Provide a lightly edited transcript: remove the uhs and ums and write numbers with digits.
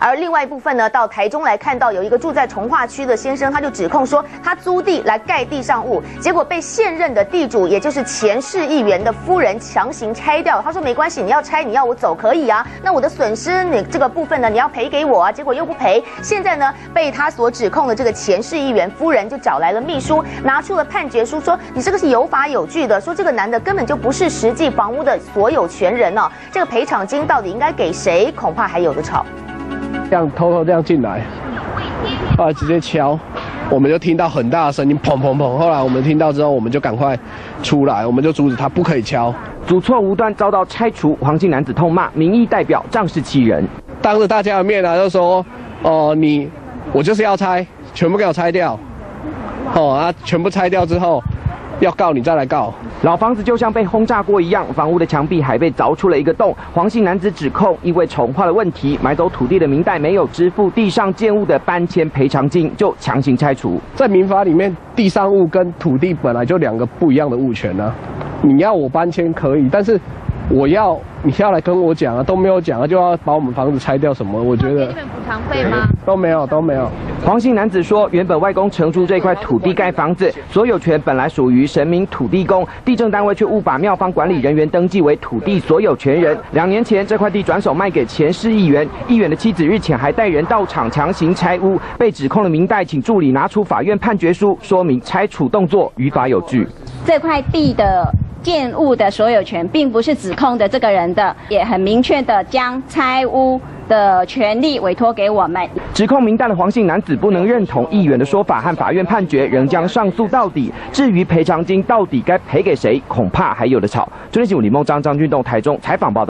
而另外一部分呢，到台中来看到有一个住在重划区的先生，他就指控说他租地来盖地上物，结果被现任的地主，也就是前市议员的夫人强行拆掉。他说没关系，你要拆，你要我走可以啊，那我的损失你这个部分呢，你要赔给我啊，结果又不赔。现在呢，被他所指控的这个前市议员夫人就找来了秘书，拿出了判决书，说你这个是有法有据的，说这个男的根本就不是实际房屋的所有权人哦，这个赔偿金到底应该给谁，恐怕还有的吵。 这样偷偷这样进来，后来直接敲，我们就听到很大的声音，砰砰砰。后来我们听到之后，我们就赶快出来，我们就阻止他，不可以敲。 阻错无端遭到拆除，黄姓男子痛骂民意代表仗势欺人， 当着大家的面啊，就说我就是要拆，全部给我拆掉，全部拆掉之后，要告你再来告。 老房子就像被轰炸过一样，房屋的墙壁还被凿出了一个洞。黄姓男子指控，因为重划的问题，买走土地的民代没有支付地上建物的搬迁赔偿金，就强行拆除。 在民法里面，地上物跟土地本来就两个不一样的物权啊。你要我搬迁可以，但是你要来跟我讲啊，都没有讲啊，就要把我们房子拆掉什么？我觉得你们补偿费吗？ 都没有。 黄姓男子说，原本外公承租这块土地盖房子，所有权本来属于神明土地公，地政单位却误把庙方管理人员登记为土地所有权人。2年前，这块地转手卖给前市议员，议员的妻子日前还带人到场强行拆屋，被指控的民代请助理拿出法院判决书，说明拆除动作于法有据。 这块地的建物的所有权并不是指控的这个人的，也很明确的将拆屋的权利委托给我们。 指控民代的黄姓男子不能认同议员的说法和法院判决，仍将上诉到底。至于赔偿金到底该赔给谁，恐怕还有的吵。中天新闻李梦章、张俊栋台中采访报道。